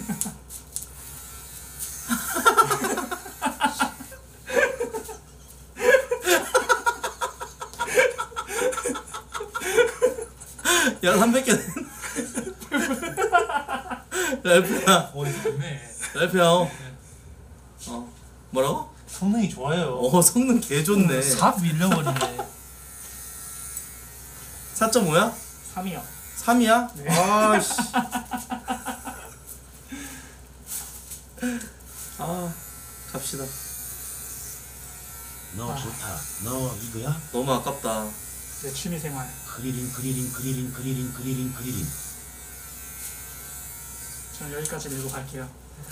야 300개 랄프야 머리 좋네. 랄프야 뭐라고? 성능이 좋아요. 성능 개 좋네. 삽 밀려버리네. 4.5야? 3이요. 3이야? 네. 아씨. 갑시다. 너 좋다. 너 이거야? 너무 아깝다. 내 취미생활. 크리링. 저는 여기까지 밀고 갈게요.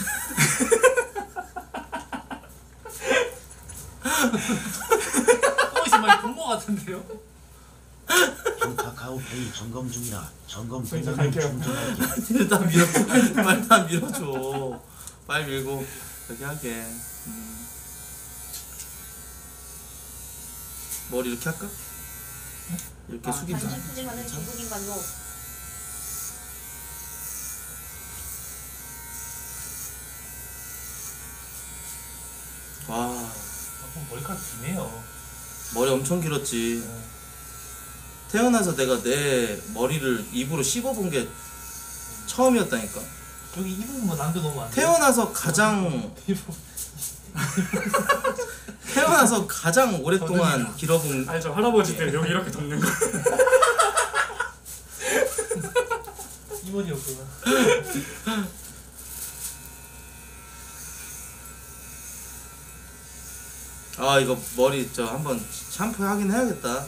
어디서 많이 본 거 같은데요? 형 카카오페이 점검 중이라 점검 저 이제 끝나면 갈게요. 충전할게. 일단 밀어줘. 일단 밀어줘. 빨리 밀고 여기 하게. 머리 이렇게 할까? 이렇게 숙이자. 관심 수증어는 중국인 걸로. 와 머리카락 기네요. 머리 엄청 길었지. 태어나서 내가 내 머리를 입으로 씹어본 게 처음이었다니까. 여기 이 부분만 남겨놓으면 안 돼요? 태어나서 가장 태어나서 가장 오랫동안 길어본. 아니 저 할아버지들 여기 이렇게 덮는 거. 이모니였구나. 이거 머리 한번 샴푸 하긴 해야겠다.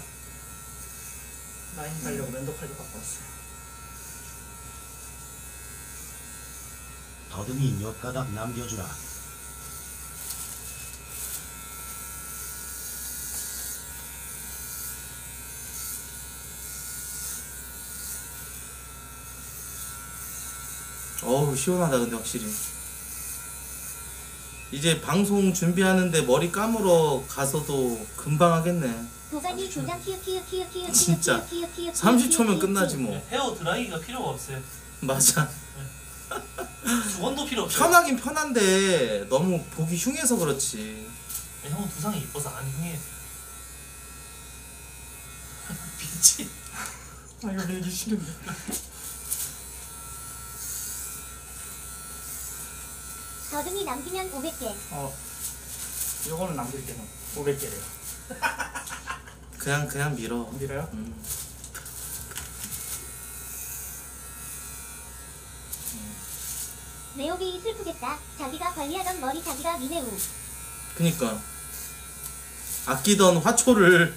라인 달려고 면도 칼도 갖고 왔어요. 더듬이 몇 가닥 남겨주라. 어우 시원하다 근데 확실히. 이제 방송 준비하는데 머리 감으러 가서도 금방 하겠네. 도가니 도장 키읔 진짜 30초면 끝나지 뭐. 헤어 드라이기가 필요가 없어요. 맞아. 수건도 필요 없어요. 편하긴 편한데 너무 보기 흉해서 그렇지. 형은 두상이 이뻐서 안 흉해. 빛이. 아 이거 얘기 싫은데. 더듬이 남기면 500개. 요거는 남길게요. 500개래요. 그냥 밀어. 밀어요? 네오게이 슬프겠다. 자기가 관리하던 머리 자기가 미네우. 그니까 아끼던 화초를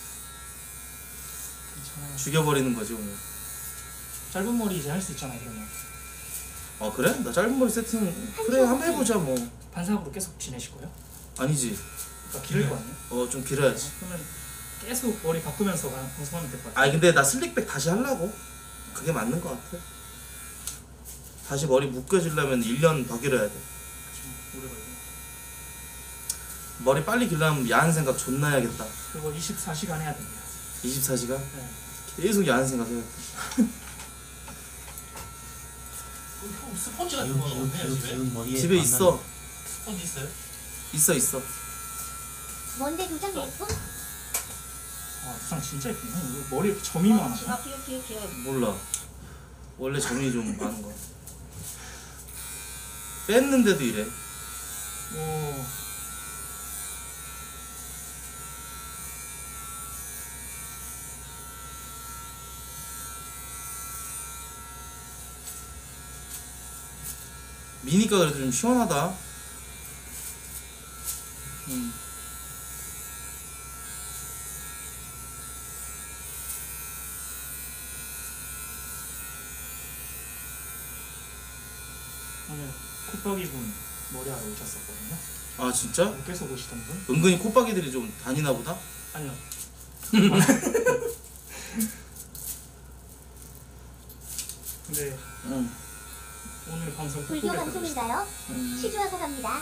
괜찮아요. 죽여버리는 거지 오늘. 짧은 머리 이제 할 수 있잖아요. 그러면 아 그래? 나 짧은 머리 세팅 그래 한번 해보자 뭐. 반사각으로 계속 지내실 거예요? 아니지. 그러니까 기를 거 아니에요? 좀 길어야지. 그러면 계속 머리 바꾸면서 방송하면 될 것 같아요. 아니 근데 나 슬릭백 다시 하려고. 그게 맞는 것 같아. 다시 머리 묶여지려면 1년 더 길어야 돼. 좀 오래 걸리네. 머리 빨리 길려면 야한 생각 존나 해야겠다. 그리고 24시간 해야 됩니다. 24시간? 네. 계속 야한 생각 해야겠다. 형 스펀지 같은 거 없네요 집에? 머리에 집에 있어. 스펀지 있어요? 있어. 뭔데 도장 예쁨? 두상 진짜 예쁘네. 이거 머리 이렇게 점이 많아. 몰라. 원래 점이 좀 많은 거야. 뺐는데도 이래. 오. 미니까 그래도 좀 시원하다. 오늘 콧박이분 머리하러 오셨었거든요. 아 진짜? 계속 오시던 분? 은근히 콧박이들이 좀 다니나 보다? 아니요. 근데 응. 오늘 방송 불교 콧보게 방송인가요? 시주하고 갑니다.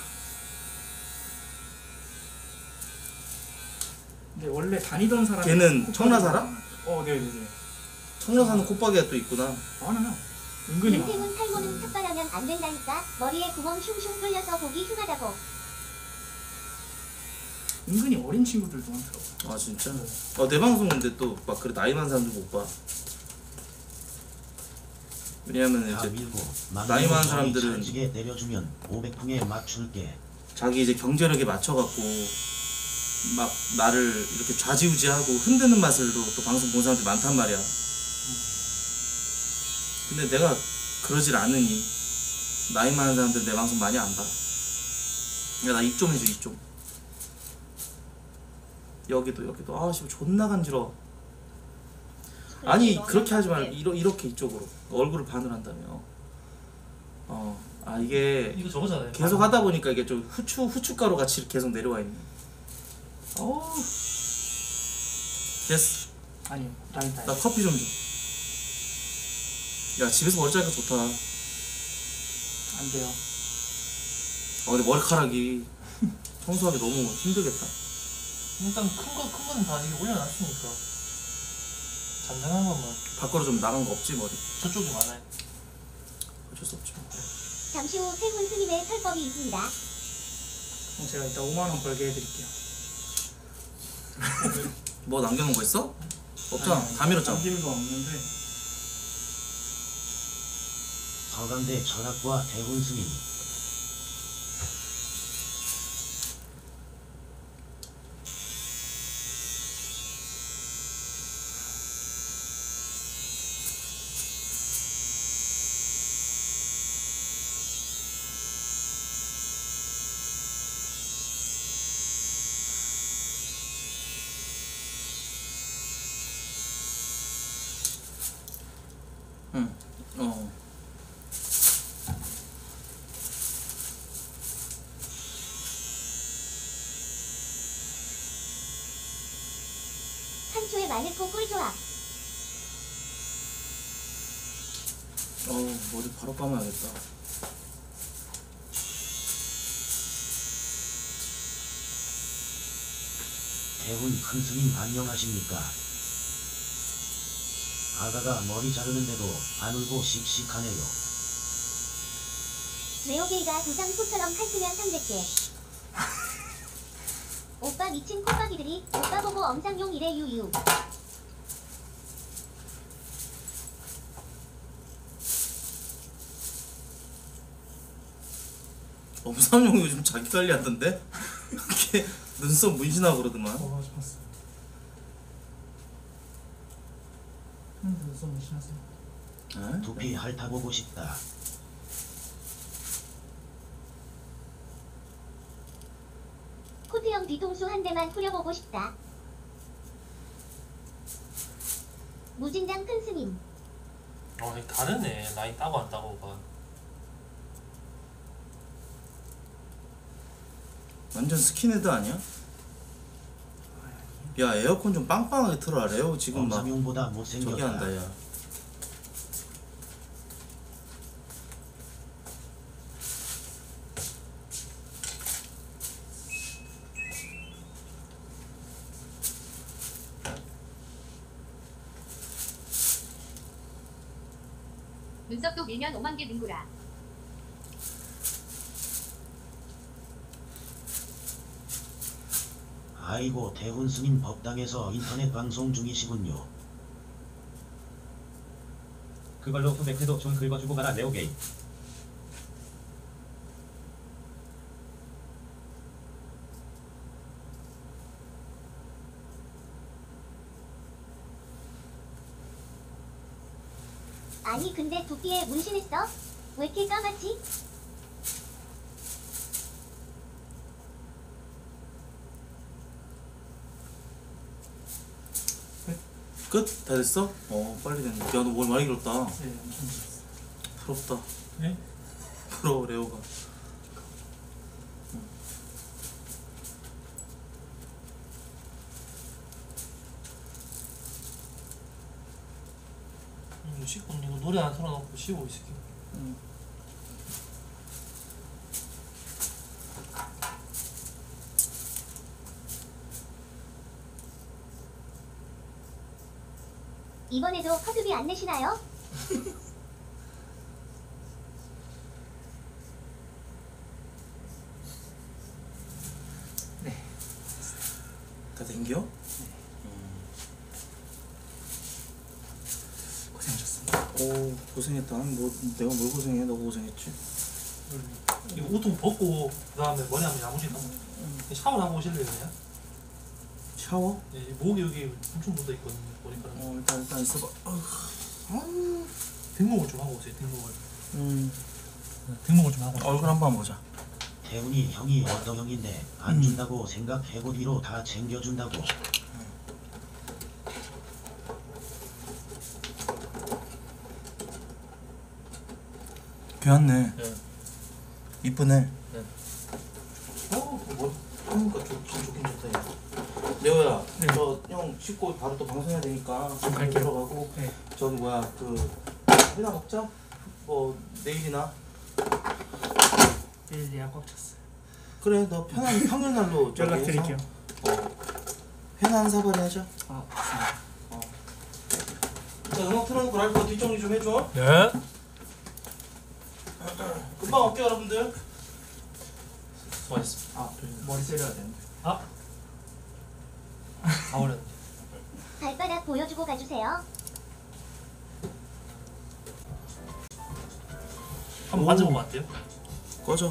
근데 원래 다니던 사람 걔는 청라 살아? 네네네. 청라 사는 콧박이가 또 있구나. 많아요. 은근히 많아. 인생은 탈모는 삭발하면 안 된다니까. 머리에 구멍 슝슝 뚫려서 보기 흉하다고. 은근히 어린 친구들도 많더라고. 아 진짜? 내 방송 근데 또 막 그래 나이 많은 사람들 못 봐. 왜냐면 다 이제 밀고 나이 많은 사람들은 찰지게 내려주면 500풍에 맞출게. 자기 이제 경제력에 맞춰갖고 막 나를 이렇게 좌지우지하고 흔드는 맛으로 또 방송 본 사람들이 많단 말이야. 근데 내가 그러질 않으니 나이 많은 사람들은 내 방송 많이 안 봐. 야 나 입 좀 해줘 입 좀. 여기도 아씨 존나 간지러워. 아니 그렇게 하지 말고 이렇게 이쪽으로 얼굴을 반을 한다며. 이게 이거 저거잖아요. 계속 하다 보니까 이게 좀 후춧가루 같이 계속 내려와 있네. 어우. 됐어. 아니요. 라인 타임. 나 커피 좀 줘. 야 집에서 머리 자르니까 좋다. 안 돼요. 근데 머리카락이 청소하기 너무 힘들겠다. 일단 큰 거는 다 이게 올려놨으니까 잔잔한 것만. 밖으로 좀 나간 거 없지 머리? 저쪽이 많아요. 어쩔 수 없죠. 잠시 후 세훈 스님의 설법이 있습니다. 그럼 제가 이따 5만 원 벌게 해드릴게요. 뭐 남겨놓은 거 있어? 없잖아. 아니, 다 밀었잖아. 남기는 거 없는데. 서강대 철학과 대훈 스님. 응. 한초의 마늘코 꿀조합. 머리 바로 감아야겠다. 대훈 큰 스님 안녕하십니까? 아가가 머리 자르는데도 안 울고 씩씩하네요. 레오게이가 도장 소처럼 핥으면 300개. 오빠 미친 콧박이들이 오빠 보고 엄상용 이래 유유. 엄삼용 요즘 자기 관리하던데? 이렇게 눈썹 문신하고 그러더만. 하고 싶었어. 눈썹 무시하세요. 에? 두피 핥아보고 싶다. 코트형 뒤통수 한 대만 후려보고 싶다. 무진장 큰 스님. 이거 다르네. 라인 따고 안 따고가. 완전 스킨헤드 아니야? 야 에어컨 좀 빵빵하게 틀어라. 레오 지금 막 엄삼용보다 저기 못생겼다. 한다 야. 눈썹도 밀면 5만 개 능구라. 아이고 대훈 스님 법당에서 인터넷 방송 중이시군요. 그걸로 후배태도 좀 긁어주고 가라 레오게이. 아니 근데 두피에 문신했어? 왜 이렇게 까맣지? 끝? 다 됐어? 빨리 됐네. 야 너 뭘 많이 길었다. 네, 엄청 좋았어. 부럽다. 네? 부러워 레오가. 씻고 이거 노래 안 틀어놓고 쉬고 있을게. 이번에도 커트비 안 내시나요? 다 댕겨? 고생하셨습니다. 오 고생했다. 뭐 내가 뭘 고생해? 너가 고생했지. 이거 옷좀 벗고 그다음에 머리 한번 야무지다. 샤워를 하고 오실래요 그냥? 샤워? 네, 목이 여기 엄청 묻어 있거든요. 보니까 일단 있어봐. 등목을 좀 하고 오세요. 등목을. 음 등목을 좀 하고. 얼굴 한번 보자. 태훈이 형이 어떤 형인데 안 준다고 생각해고 뒤로 다 챙겨준다고. 귀엽네. 네. 이쁘네. 네. 뭐 하니까 좋긴 좋다. 야. 레오야, 네. 저 형 씻고 바로 또 방송해야 되니까 갈게요. 들어가고 네. 저기 뭐야 밥이나 먹자. 뭐 내일이나. 내일 예약 꽉 찼어요. 그래, 너 편한 평일 날로 저기 연락드릴게요. 해서, 회나 한 사발이 하자. 아, 좋습니다. 자, 음악 틀어놓고 라이브 뒷정리 좀 해줘. 네. 금방 올게요, 여러분들. 수고하셨습니다. 아, 머리 세려야 되는데. 아 어렸네. 발바닥 보여주고 가주세요. 한번 만져보면 안 돼요? 꺼져.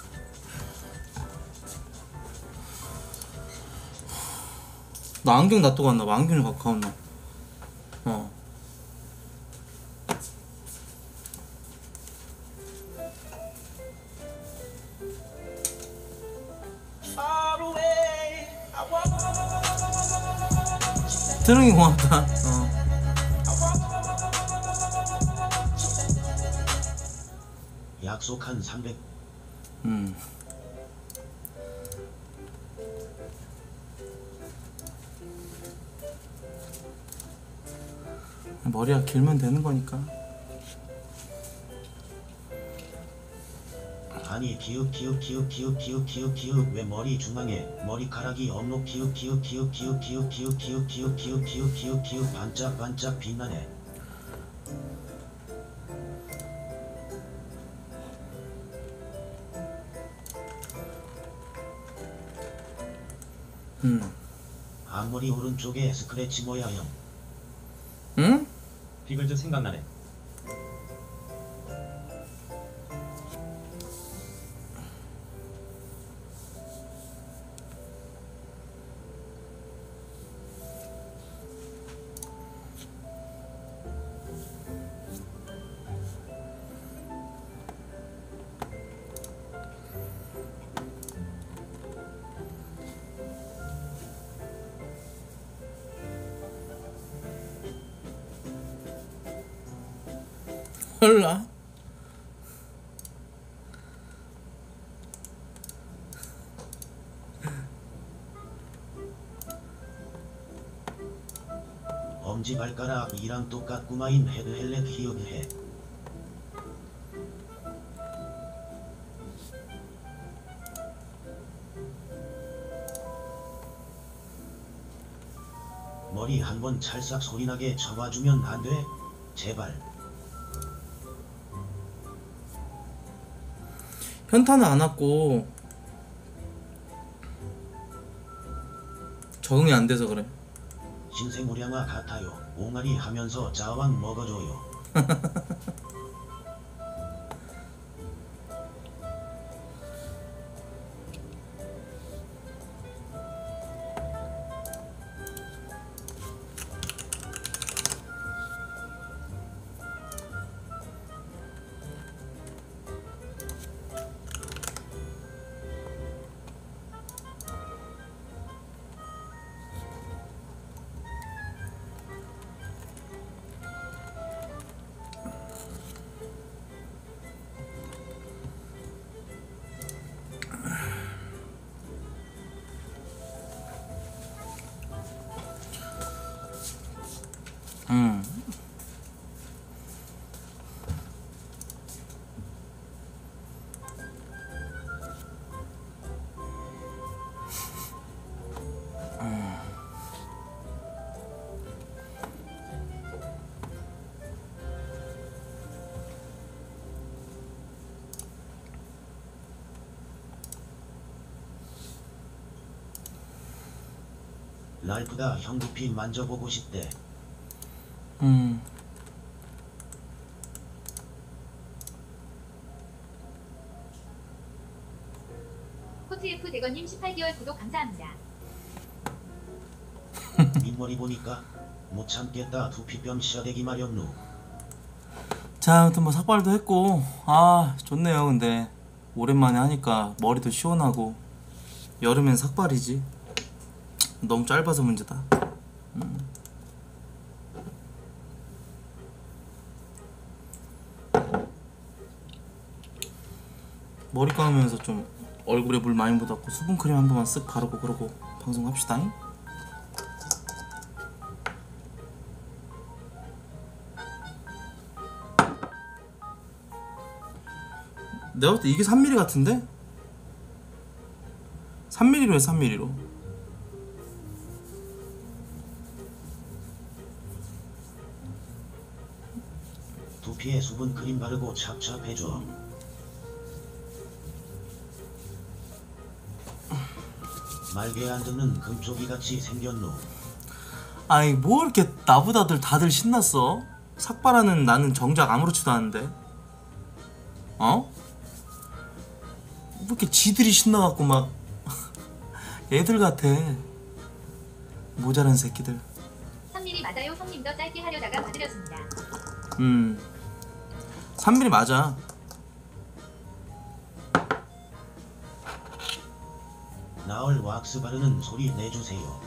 나 안경 놔두고 왔나 봐. 안경이 가까웠나. 트릉이 고맙다. 약속한 300. 머리가 길면 되는 거니까. 아니 기읍 왜 머리 중앙에 머리카락이 없노 기읍 반짝반짝 빛나네. 앞머리 오른쪽에 스크래치 모양형. 응? 비글즈 생각나네. 몰라. 엄지발가락이랑 똑같구마인 헤드헬렛 히읗해. 머리 한번 찰싹 소리나게 쳐봐주면 안 돼? 제발. 현타는 안 왔고 적응이 안 돼서 그래. 신생우량아 같아요. 옹알이 하면서 자왕 먹어줘요. 랄프가 형 두피 만져보고 싶대. 코트F 대건님 18개월 구독 감사합니다. 윗머리 보니까 못 참겠다. 두피병 시어대기 마렵누. 자, 아무튼 뭐 삭발도 했고 아 좋네요. 근데 오랜만에 하니까 머리도 시원하고 여름엔 삭발이지. 너무 짧아서 문제다. 머리 감으면서 좀 얼굴에 물 많이 묻었고 수분크림 한 번만 쓱 바르고 그러고 방송합시다잉. 내가 볼 때 이게 3mm 같은데? 3mm로 해. 3mm로. 두피에 수분 크림 바르고 찹찹해줘. 말개 안 듣는 금쪽이같이 생겼노. 아니 뭐 이렇게 나보다들 다들 신났어? 삭발하는 나는 정작 아무렇지도 않은데. 어? 뭐 이렇게 지들이 신나갖고 막 애들 같아. 모자란 새끼들. 3mm 맞아요. 형님 더 짧게 하려다가 봐드렸습니다. 3mm 맞아. 나얼 왁스 바르는 소리 내주세요.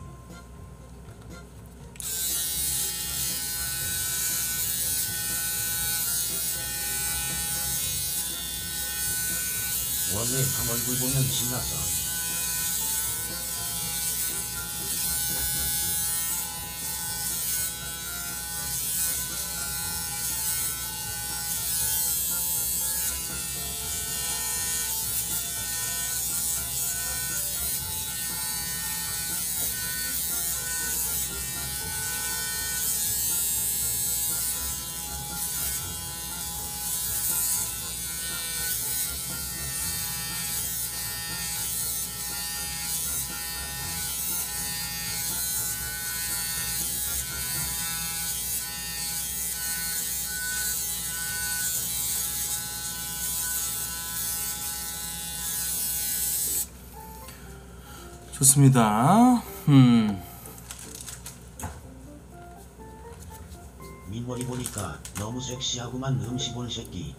원래 형 얼굴 보면 신났어. 좋습니다. 민머리 보니까 너무 섹시하구만 음식볼 새끼.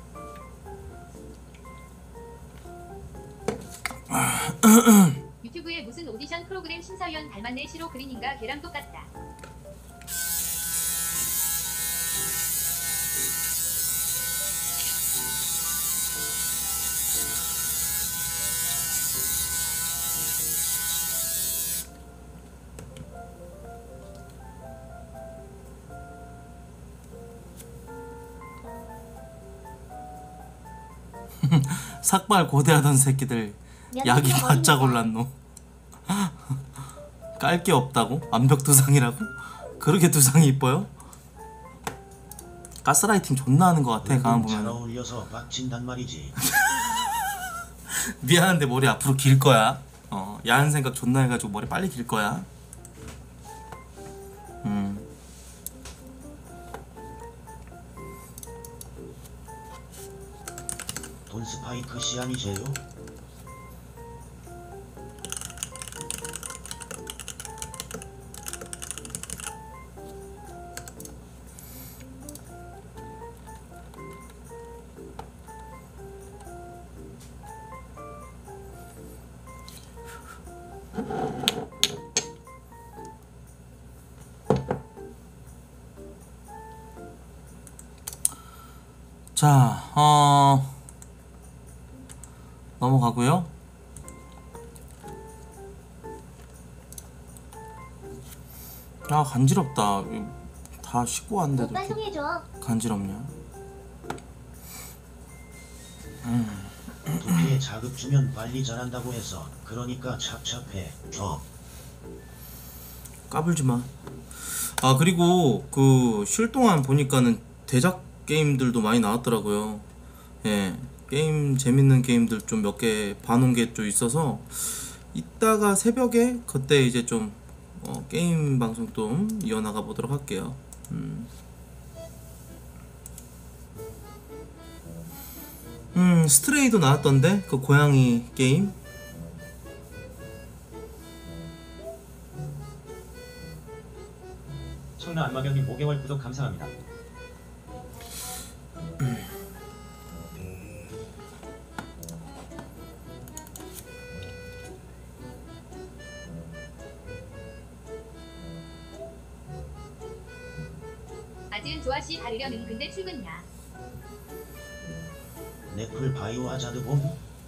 유튜브에 무슨 오디션 프로그램 심사위원 닮았네. 시로 그린인가 걔랑 똑같다. 삭발 고대하던 새끼들 약이 바짝 올랐노. 깔 게 없다고? 완벽 두상이라고? 그렇게 두상이 이뻐요? 가스라이팅 존나 하는 것 같아 가만 잘 보면. 어울려서 빡친단 말이지. 미안한데 머리 앞으로 길 거야. 야한 생각 존나 해가지고 머리 빨리 길 거야. 돈 스파이크 시안이세요? 자, 넘어가고요. 야 간지럽다. 다 씻고 왔는데도 오빠 이렇게 송해줘. 간지럽냐? 두피에 자극 주면 빨리 자란다고 해서 그러니까 찹찹해. 까불지 마. 아 그리고 그 쉴 동안 보니까는 대작 게임들도 많이 나왔더라고요. 예, 게임 재밌는 게임들 좀 몇 개 봐놓은 게 좀 있어서 이따가 새벽에 그때 이제 좀 게임 방송 좀 이어나가 보도록 할게요. 스트레이도 나왔던데 그 고양이 게임. 청라 안마경님 5개월 구독 감사합니다. 아지은 조아씨 바르려는 근데 출근이야. 넷플 바이오 하자드 봄?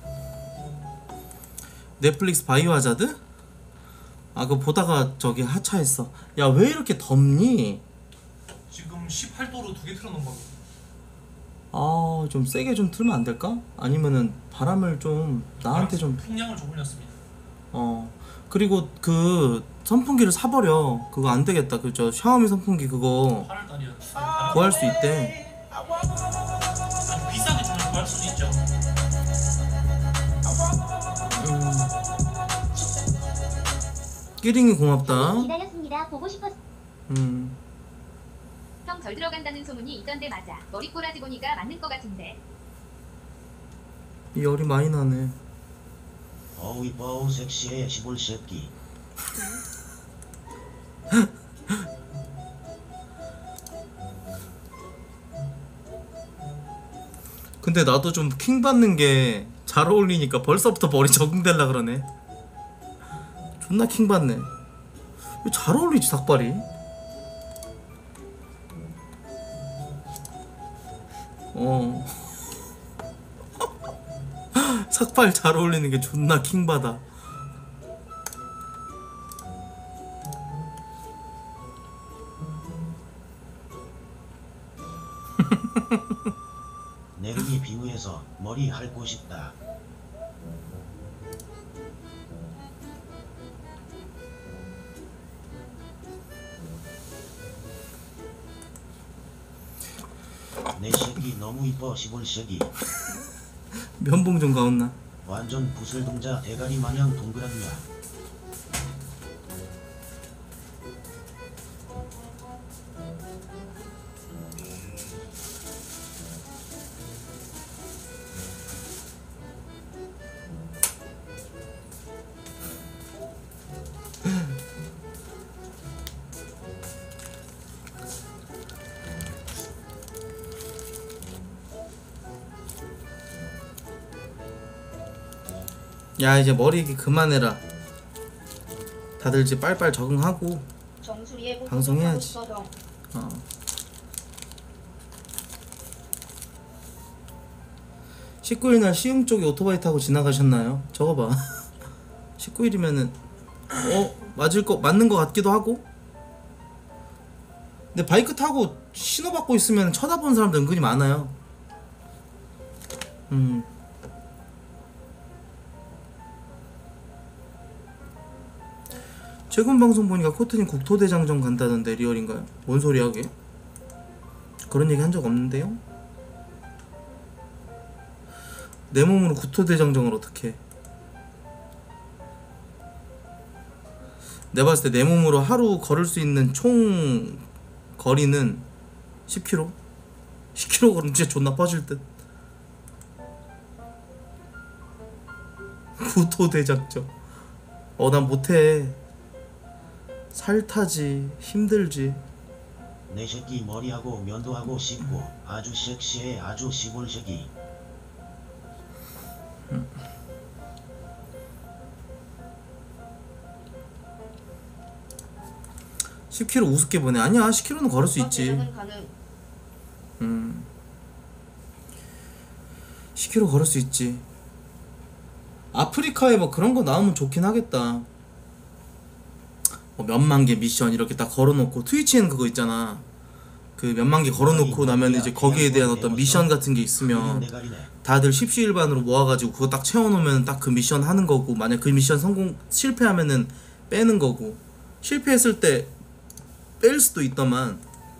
넷플릭스 바이오 하자드? 아 그거 보다가 저기 하차했어. 야 왜 이렇게 덥니? 지금 18도로 2개 틀어놓은 거고. 아 좀 세게 좀 틀면 안 될까? 아니면은 바람을 좀 나한테 좀 풍량을 좀 올렸습니다. 그리고 그 선풍기를 사버려. 그거 안 되겠다. 그 저 샤오미 선풍기 그거 8월달이었어. 구할 수 있대. 아니 비싸게 주면 구할 수도 있죠. 끼링이 고맙다. 기다렸습니다. 보고 싶었. 음. 형 덜 들어간다는 소문이 있던데 맞아. 머리 꼬라지 보니까 맞는 거 같은데. 이 열이 많이 나네. 어우 이뻐 어우 섹시해 시골 새끼. 근데 나도 좀 킹 받는 게 잘 어울리니까 벌써부터 머리 적응될라 그러네. 존나 킹 받네. 왜 잘 어울리지 삭발이? 삭발 잘 어울리는 게 존나 킹 받아. 내름이 비누에서 머리 핥고 싶다. 내 새끼 너무 이뻐 시골 새끼. 면봉 좀 가온나. 완전 부슬동자 대가리 마냥 동그랗냐. 야 이제 머리 얘기 그만해라. 다들 이제 빨빨 적응하고 방송해야지. 어. 19일날 시흥 쪽에 오토바이 타고 지나가셨나요? 저거 봐. 19일이면은 맞는 거 같기도 하고. 근데 바이크 타고 신호 받고 있으면 쳐다보는 사람도 은근히 많아요. 최근 방송 보니까 코트님 국토대장정 간다던데 리얼인가요? 뭔 소리야 그게? 그런 얘기 한 적 없는데요? 내 몸으로 국토대장정을 어떻게? 내가 봤을 때 내 몸으로 하루 걸을 수 있는 총 거리는 10km? 10km 걸으면 진짜 존나 퍼질 듯. 국토대장정. 난 못해. 살 타지, 힘들지. 내 새끼 머리하고 면도하고 씻고 아주 섹시해. 아주 시골 새끼. (10km) 우습게 보네. 아니야 10km는 걸을 수 있지. 10km 걸을 수 있지. 아프리카에 뭐 그런 거 나오면 좋긴 하겠다. 뭐 몇만 개 미션 이렇게 딱 걸어놓고, 트위치에는 그거 있잖아. 그 몇만 개 걸어놓고 나면 이제 거기에 대한 어떤 미션 같은 게 있으면 다들 십시일반으로 모아가지고 그거 딱 채워놓으면 딱 그 미션 하는 거고, 만약 그 미션 실패하면은 빼는 거고, 실패했을 때 뺄 수도 있더만.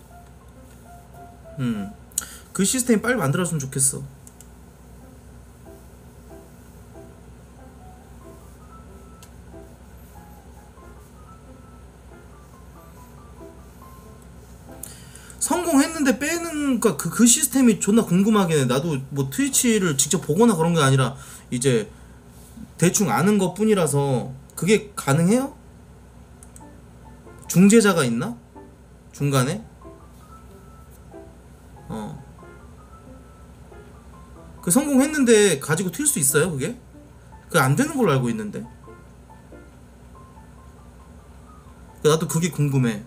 그 시스템 빨리 만들었으면 좋겠어. 성공했는데 빼는 그 시스템이 존나 궁금하긴 해. 나도 뭐 트위치를 직접 보거나 그런 게 아니라 이제 대충 아는 것 뿐이라서. 그게 가능해요? 중재자가 있나? 중간에? 그 성공했는데 가지고 튈 수 있어요 그게? 그게 안 되는 걸로 알고 있는데. 나도 그게 궁금해.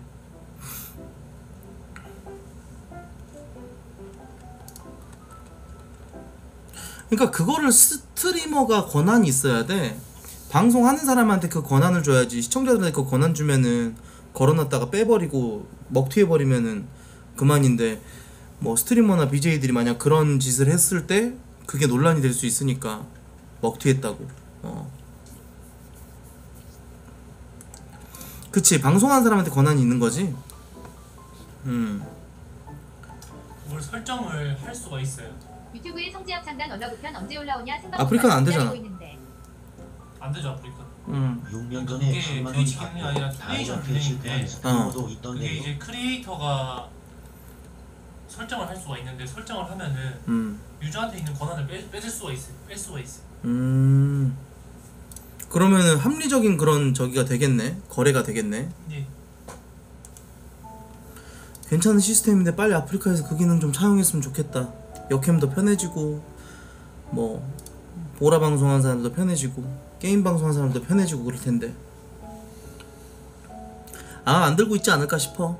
그러니까 그거를 스트리머가 권한이 있어야 돼. 방송하는 사람한테 그 권한을 줘야지. 시청자들한테 그 권한 주면은 걸어놨다가 빼버리고 먹튀해버리면은 그만인데, 뭐 스트리머나 BJ들이 만약 그런 짓을 했을 때 그게 논란이 될 수 있으니까 먹튀했다고. 그치, 방송하는 사람한테 권한이 있는 거지. 뭘 설정을 할 수가 있어요. 유튜브에 성지압 창단 언더부편 언제 올라오냐 생각. 아프리카는 안 되잖아. 안 되죠 아프리카. 6년 전에 그게 10만 원 트위치 기능이 아니라 받고 트레이션 다이어트 실패한 기능인데, 스트리머도 그게 있던데요. 이제 크리에이터가 설정을 할 수가 있는데, 설정을 하면은 유저한테 있는 권한을 뺄 수가 있어요. 그러면은 합리적인 그런 저기가 되겠네. 거래가 되겠네. 예. 괜찮은 시스템인데 빨리 아프리카에서 그 기능 좀 차용했으면 좋겠다. 역캠도 편해지고, 뭐 보라 방송하는 사람들도 편해지고, 게임 방송하는 사람들도 편해지고 그럴 텐데. 안 들고 있지 않을까 싶어.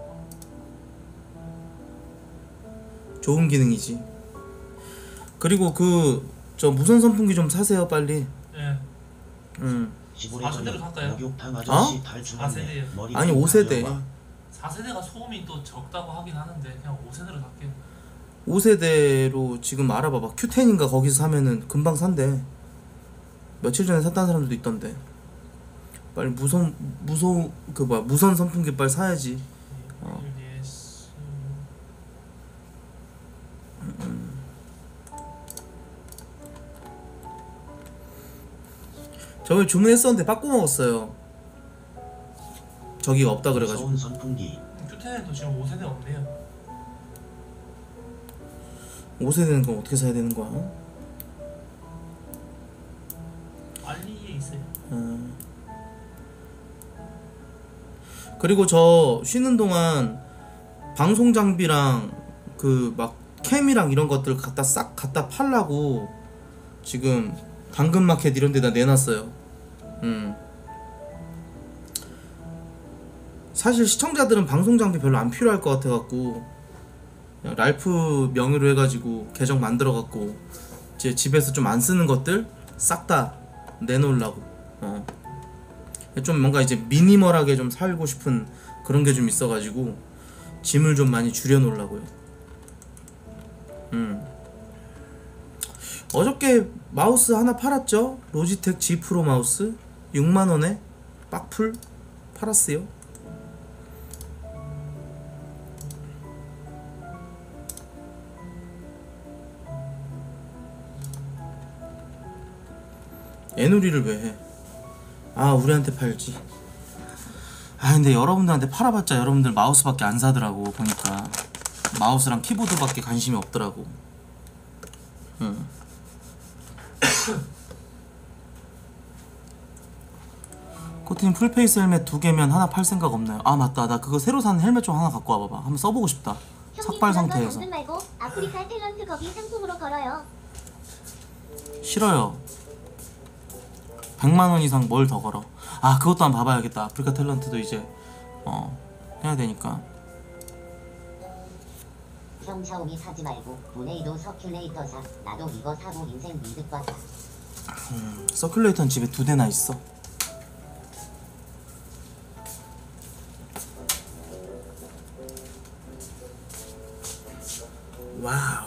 좋은 기능이지. 그리고 저 무선 선풍기 좀 사세요 빨리. 예. 시골에 4세대로 살까요? 목욕탕 아저씨 탈출했네. 4세대요. 머리 아니 좀 5세대. 가져와. 4세대가 소음이 또 적다고 하긴 하는데 그냥 5세대로 살게요. 5세대로 지금 알아봐봐. Q10인가 거기서 사면은 금방 산대. 며칠 전에 샀다는 사람들도 있던데. 빨리 무선 선풍기 빨리 사야지. 예스. 저번에 주문했었는데 바꿔 먹었어요. 저기가 없다 그래가지고. 무서운 선풍기. 큐텐에도 지금 5세대 없네요. 5세대는 그럼 어떻게 사야 되는 거야? 알리에 있어요. 그리고 저 쉬는 동안 방송 장비랑 그 막 캠이랑 이런 것들 싹 갖다 팔라고 지금 당근마켓 이런 데다 내놨어요. 사실 시청자들은 방송 장비 별로 안 필요할 것 같아갖고 그냥 랄프 명의로 해가지고 계정 만들어갖고 제 집에서 좀 안 쓰는 것들 싹 다 내놓으려고. 좀 뭔가 이제 미니멀하게 좀 살고 싶은 그런 게 좀 있어가지고 짐을 좀 많이 줄여놓으려고요. 어저께 마우스 하나 팔았죠? 로지텍 G 프로 마우스 6만원에 빡풀 팔았어요. 애누리를 왜 해? 아, 우리한테 팔지. 아, 근데 여러분들한테 팔아봤자 여러분들 마우스밖에 안 사더라고. 보니까 마우스랑 키보드밖에 관심이 없더라고. 코트님 풀페이스 헬멧 2개면 하나 팔 생각 없나요? 아, 맞다. 나 그거 새로 산 헬멧 좀 하나 갖고 와봐봐. 한번 써보고 싶다. 삭발 상태에서. 당근 말고 아프리카 탤런트 거기 상품으로 걸어요. 싫어요. 100만원 이상 뭘 더 걸어. 아, 그것도 한번 봐봐야겠다. 아프리카 탤런트도 이제 해야 되니까. 형 샤오미 사지 말고 도네이도 서큘레이터 사. 나도 이거 사고 인생 미드 봤다. 서큘레이터는 집에 2대나 있어. 와우.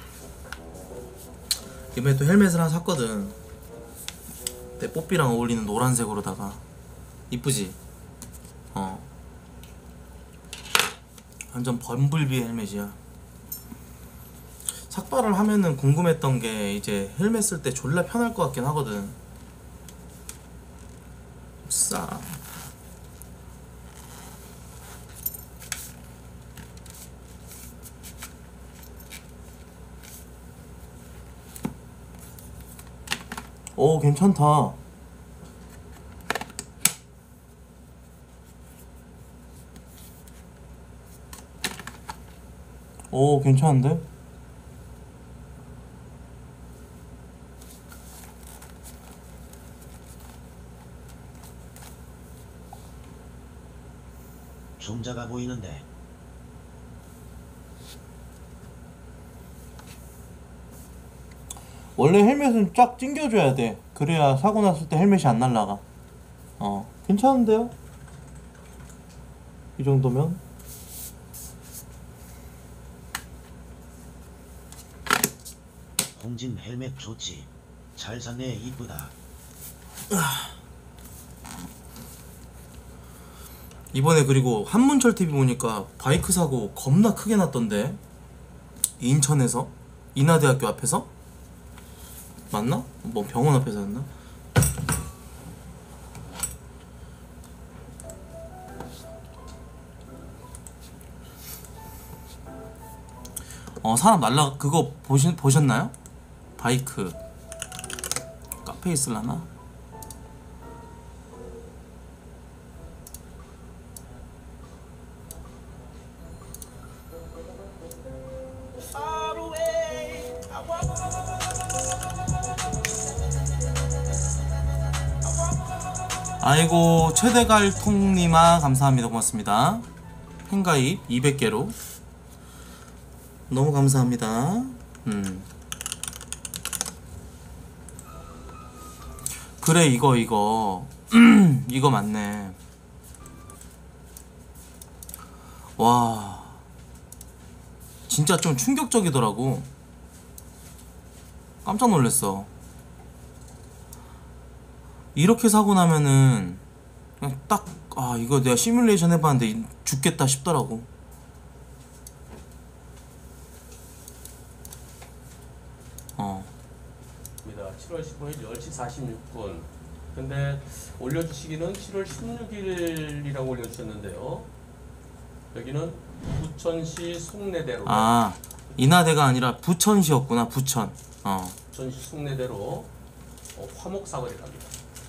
이번에 또 헬멧을 하나 샀거든. 내 뽀삐랑 어울리는 노란색으로다가. 이쁘지? 완전 범블비 헬멧이야. 삭발을 하면은 궁금했던 게 이제 헬멧 쓸 때 졸라 편할 것 같긴 하거든. 싸. 오, 괜찮다. 오, 괜찮은데? 좀 작아 보이는데. 원래 헬멧은 쫙 찡겨줘야 돼. 그래야 사고 났을 때 헬멧이 안 날라가. 괜찮은데요? 이 정도면? 홍진 헬멧 좋지. 잘 샀네. 이쁘다. 이번에 그리고 한문철 TV 보니까 바이크 사고 겁나 크게 났던데. 인천에서? 인하대학교 앞에서? 맞나? 뭐 병원 앞에서 했나? 사람 날라 그거 보셨나요? 바이크 카페에 있을라나? 아이고, 최대갈통님아 감사합니다. 고맙습니다. 팬가입 200개로 너무 감사합니다. 그래, 이거 이거 맞네. 와, 진짜 좀 충격적이더라고. 깜짝 놀랐어. 이렇게 사고 나면은 그냥 딱, 아, 이거 내가 시뮬레이션 해봤는데 죽겠다 싶더라고. 입니다. 7월 15일 10시 46분. 근데 올려주시기는 7월 16일이라고 올려주셨는데요. 여기는 부천시 숭례대로. 아, 인하대가 아니라 부천시였구나. 부천. 부천시 숭례대로 화목 사거리 갑니다.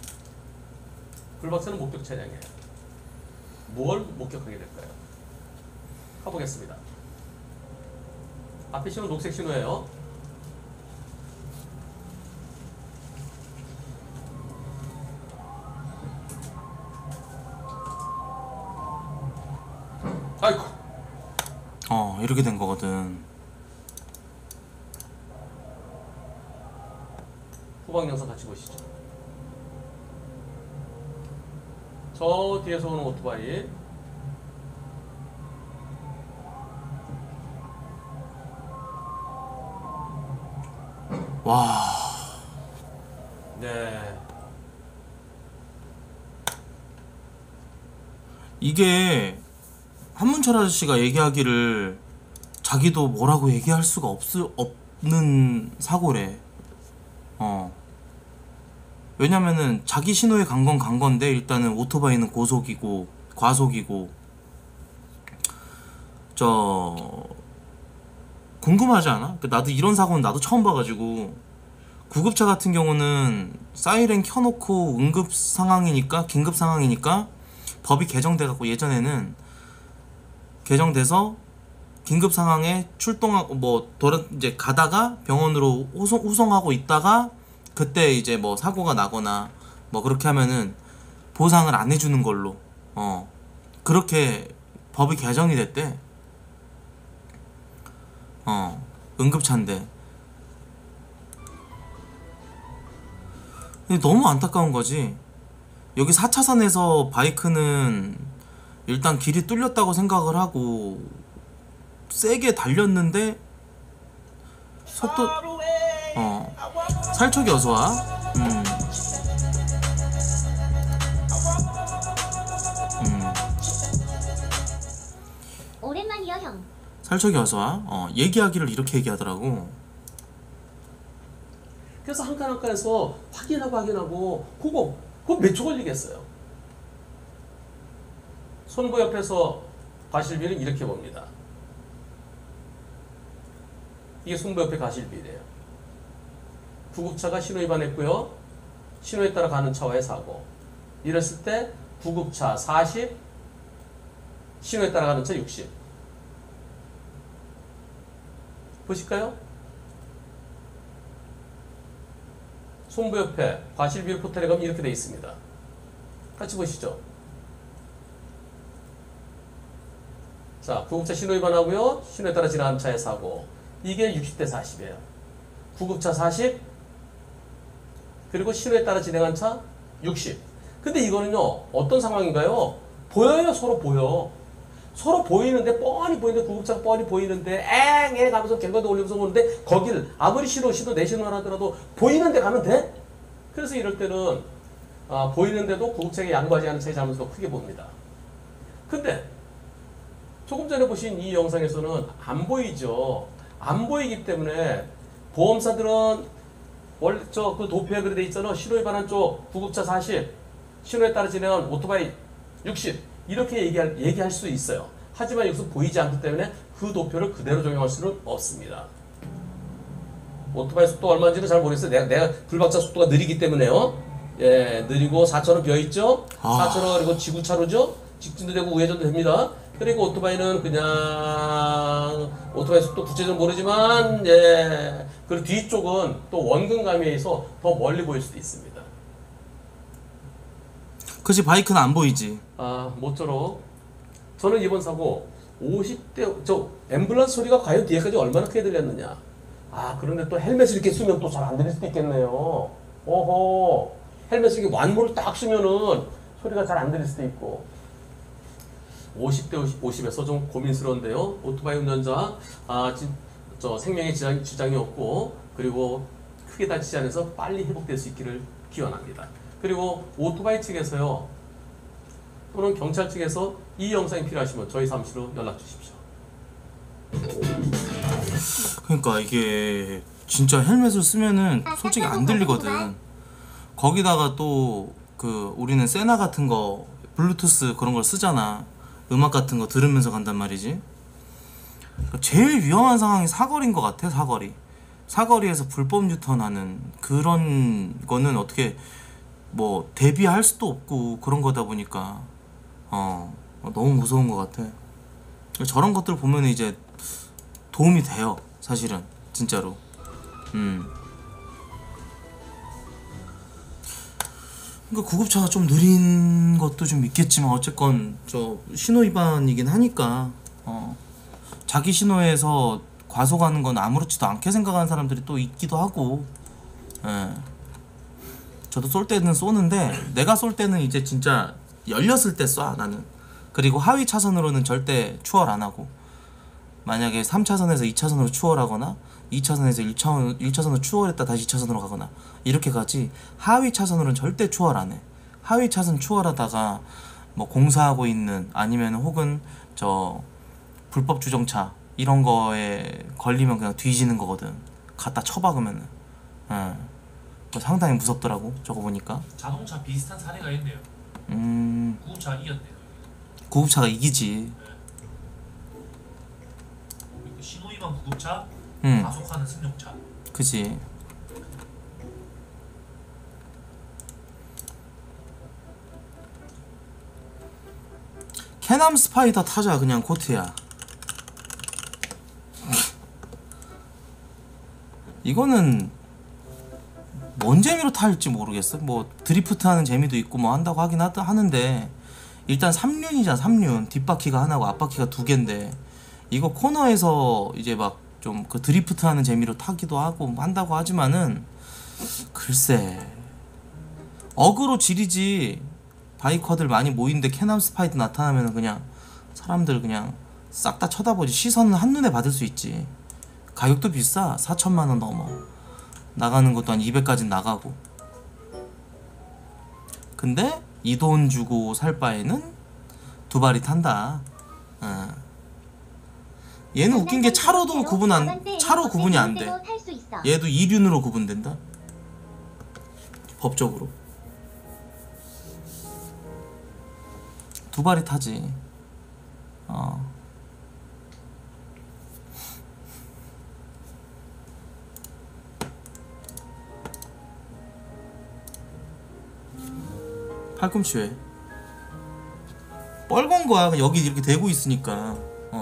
불박사는 목격 차량이에요. 뭘 목격하게 될까요? 가보겠습니다. 앞에 신호 녹색 신호예요. 아이고. 이렇게 된 거거든. 후방 영상 같이 보시죠. 저 뒤에서 오는 오토바이. 와, 네. 이게 한문철 아저씨가 얘기하기를 자기도 뭐라고 얘기할 수가 없는 사고래. 왜냐면은 자기 신호에 간 건 간 건데 일단은 오토바이는 고속이고 과속이고. 궁금하지 않아? 나도 이런 사고는 나도 처음 봐가지고. 구급차 같은 경우는 사이렌 켜놓고 응급 상황이니까, 긴급 상황이니까 법이 개정돼갖고, 예전에는 개정돼서 긴급 상황에 출동하고 이제 가다가 병원으로 후송하고 있다가 그때 이제 뭐 사고가 나거나 뭐 그렇게 하면은 보상을 안 해주는 걸로 그렇게 법이 개정이 됐대. 응급차인데. 근데 너무 안타까운 거지. 여기 4차선에서 바이크는 일단 길이 뚫렸다고 생각을 하고 세게 달렸는데 속도 살촉이 어서와. 오랜만이야 형. 살촉이 어서와. 얘기하기를 이렇게 얘기하더라고. 그래서 한 칸 한 칸에서 확인하고 그거 몇 초 걸리겠어요? 손부 옆에서 과실비를 이렇게 봅니다. 이게 손부 옆에 과실비래요. 구급차가 신호 위반했고요. 신호에 따라 가는 차와의 사고. 이랬을 때 구급차 40, 신호에 따라 가는 차 60. 보실까요? 손부 옆에 과실비율 포털에 가면 이렇게 되어 있습니다. 같이 보시죠. 자, 구급차 신호 위반하고요. 신호에 따라 지나가는 차의 사고. 이게 60대 40이에요. 구급차 40, 그리고 신호에 따라 진행한 차 60. 근데 이거는요, 어떤 상황인가요? 보여요, 서로 보여. 서로 보이는데, 뻔히 보이는데, 구급차가 뻔히 보이는데, 엥 가면서 결과도 올리면서 오는데, 거길 아무리 신호 내 신호를 하더라도 보이는데 가면 돼? 그래서 이럴 때는, 보이는데도 구급차에 양보하지 않은 차의 잘못을 크게 봅니다. 근데, 조금 전에 보신 이 영상에서는 안 보이죠. 안 보이기 때문에, 보험사들은 원래 그 도표에 그래 돼 있잖아. 신호 위반한 쪽 구급차 40, 신호에 따라 진행한 오토바이 60 이렇게 얘기할 수 있어요. 하지만 여기서 보이지 않기 때문에 그 도표를 그대로 적용할 수는 없습니다. 오토바이 속도 얼마인지는 잘 모르겠어요. 내가 불박차 속도가 느리기 때문에요. 예, 느리고 4차로 비어 있죠. 4차로 그리고 지구차로죠. 직진도 되고 우회전도 됩니다. 그리고 오토바이는 그냥 오토바이 속도 구체적으로 모르지만 예. 그리고 뒤쪽은 또 원근감에 의해서 더 멀리 보일 수도 있습니다. 그치, 바이크는 안 보이지. 모쪼록 저는 이번 사고 50대 앰뷸런스 소리가 과연 뒤에까지 얼마나 크게 들렸느냐. 그런데 또 헬멧을 이렇게 쓰면 또 잘 안 들릴 수도 있겠네요. 오호, 헬멧을 이렇게 완물을 딱 쓰면은 소리가 잘 안 들릴 수도 있고. 50대 50에서 좀 고민스러운데요. 오토바이 운전자 생명에 지장이 없고 그리고 크게 다치지 않아서 빨리 회복될 수 있기를 기원합니다. 그리고 오토바이 측에서요 또는 경찰 측에서 이 영상이 필요하시면 저희 사무실로 연락 주십시오. 그러니까 이게 진짜 헬멧을 쓰면은 솔직히 안 들리거든. 거기다가 또 우리는 세나 같은 거 블루투스 그런 걸 쓰잖아. 음악 같은 거 들으면서 간단 말이지. 제일 위험한 상황이 사거리인 것 같아. 사거리에서 불법 유턴하는 그런 거는 어떻게 뭐 대비할 수도 없고 그런 거다 보니까 너무 무서운 것 같아. 저런 것들 보면 이제 도움이 돼요, 사실은 진짜로. 그러니까 구급차가 좀 느린 것도 좀 있겠지만 어쨌건 저 신호 위반이긴 하니까 자기 신호에서 과속하는 건 아무렇지도 않게 생각하는 사람들이 또 있기도 하고. 예. 저도 쏠 때는 쏘는데 내가 쏠 때는 이제 진짜 열렸을 때 쏴 나는. 그리고 하위 차선으로는 절대 추월 안 하고, 만약에 3차선에서 2차선으로 추월하거나 2차선에서 1차선으로 추월했다 다시 2차선으로 가거나 이렇게 가지, 하위 차선으로는 절대 추월 안 해. 하위 차선 추월하다가 뭐 공사하고 있는, 아니면 혹은 저 불법 주정차 이런 거에 걸리면 그냥 뒤지는 거거든. 갖다 쳐박으면은. 예. 상당히 무섭더라고 저거 보니까. 자동차 비슷한 사례가 있네요. 구급차가 이겼네요. 구급차가 이기지. 신호위반 구급차, 과속하는 승용차. 그지. 캐남 스파이더 타자 그냥 코트야. 이거는 뭔 재미로 탈지 모르겠어. 뭐 드리프트 하는 재미도 있고 뭐 한다고 하긴 하는데, 일단 3륜이잖아. 3륜 뒷바퀴가 하나고 앞바퀴가 2개인데 이거 코너에서 이제 막 좀 그 드리프트 하는 재미로 타기도 하고 뭐 한다고 하지만은, 글쎄 어그로 지리지. 바이커들 많이 모이는데 캐남 스파이더 나타나면은 그냥 사람들 그냥 싹 다 쳐다보지. 시선은 한눈에 받을 수 있지. 가격도 비싸. 4천만원 넘어. 나가는 것도 한 200까지 나가고. 근데 이 돈 주고 살 바에는 두 발이 탄다. 얘는 웃긴 게 차로 구분이 안 돼. 얘도 2륜으로 구분된다. 법적으로. 두 발이 타지. 팔꿈치 왜? 뻘건 거야. 여기 이렇게 대고 있으니까.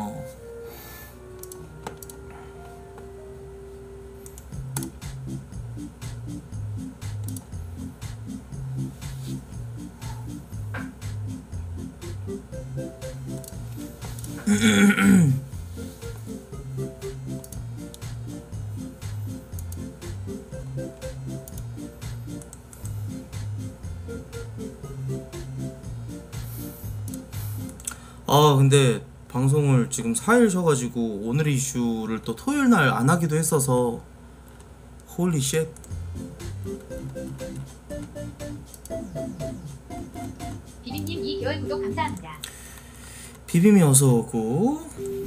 근데 방송을 지금 4일 쉬어가지고 오늘 이슈를 또 토요일 날 안 하기도 했어서 홀리 쉣. 비빔님 2개월 구독 감사합니다. 비빔이 어서오고.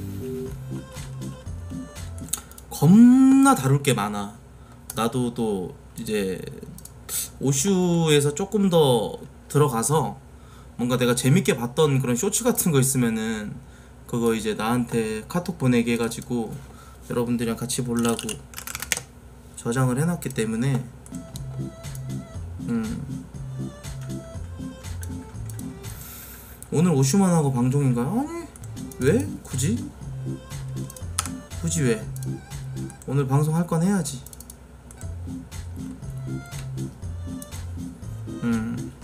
겁나 다룰 게 많아. 나도 또 이제 오슈에서 조금 더 들어가서 뭔가 내가 재밌게 봤던 그런 쇼츠 같은 거 있으면은 그거 이제 나한테 카톡 보내게 해가지고 여러분들이랑 같이 보려고 저장을 해놨기 때문에 오늘 오슈만 하고 방송인가요? 아니 왜? 굳이 왜? 오늘 방송 할 건 해야지.